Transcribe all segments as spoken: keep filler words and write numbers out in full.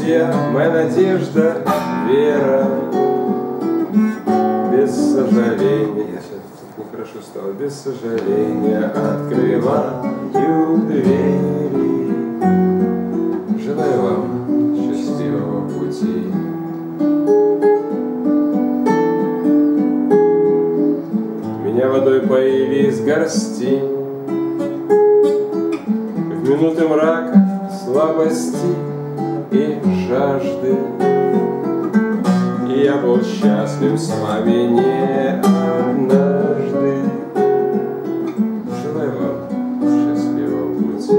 друзья, моя надежда, вера. Без сожаления, сейчас нехорошо стало, без сожаления открываю двери. Желаю вам счастливого пути. Меня водой поили из горсти, в минуты мрака, слабости и жажды. И я был счастлив с вами не однажды. Желаю вам счастливого пути.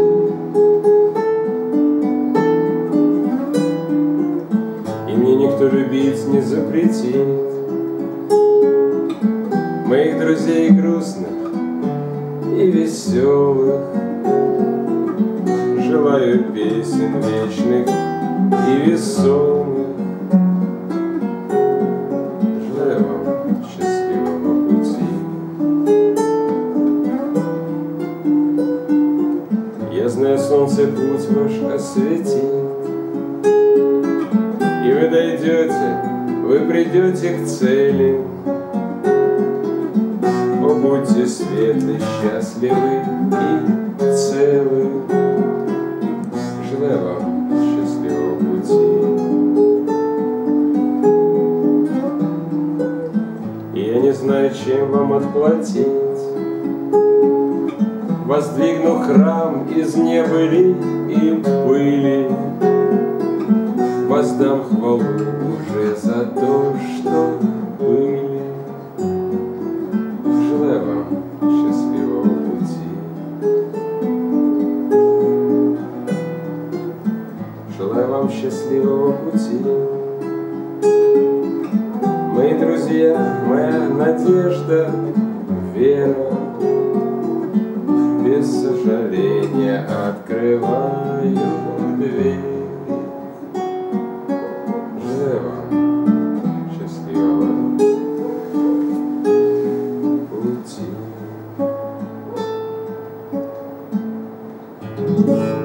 И мне никто любить не запретит моих друзей грустных и веселых. Желаю песен вечных и весомых. Желаю вам счастливого пути. Я знаю, солнце путь ваш осветит, и вы дойдете, вы придете к цели. О, будьте светлы, счастливы и целы. Желаю вам счастливого пути. И я не знаю, чем вам отплатить. Воздвигну храм из небыли и пыли, воздам хвалу уже за то, что были. Желаю вам счастливого пути. Желаю вам счастливого пути. Мои друзья, моя надежда, вера. Без сожаления открываю двери. Желаю вам счастливого пути.